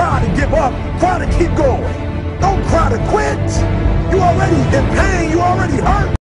cry to give up. Cry to keep going. Don't cry to quit. You already in pain. You already hurt.